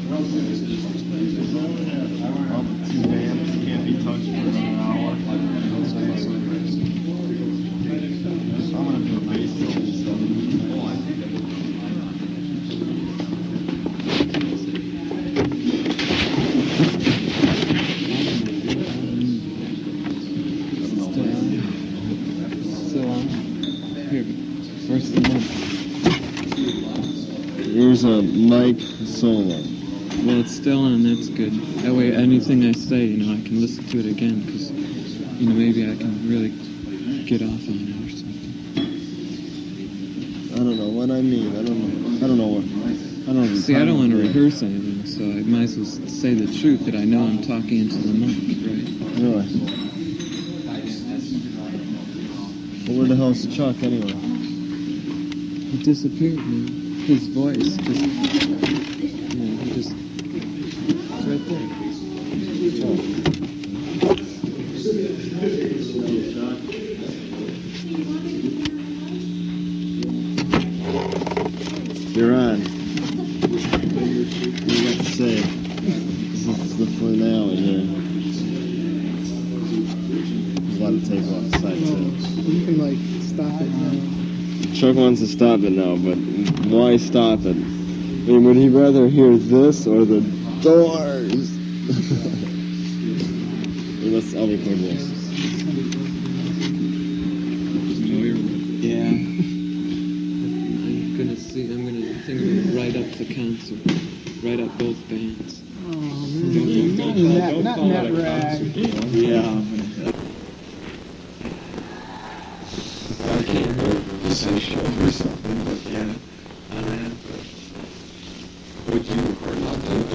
All the two bands can't be touched for another hour. I'm gonna do a bass solo and stuff. Still on? Here, first of all. Here's a mic solo. Well, it's still on, that's good. That way anything I say, I can listen to it again, because, maybe I can really get off on it or something. I don't know what I mean. I don't know what. See, I don't want to rehearse anything, so I might as well say the truth that I know I'm talking into the mic, right? Really? Well, where the hell's Chuck anyway? He disappeared, man. His voice just, he just, it's right there. You're on. What do you got to say? This is the finale here. There's a lot of tape off the side too. You can stop it now. Chuck wants to stop it now, but why stop it? I mean, would he rather hear this or the Doors? I'll record this. Yeah. I'm gonna write up the concert. Write up both bands. Oh, man. Not that rag. Yeah. I can't remember the session or something, but yeah, I have. Would you record like that?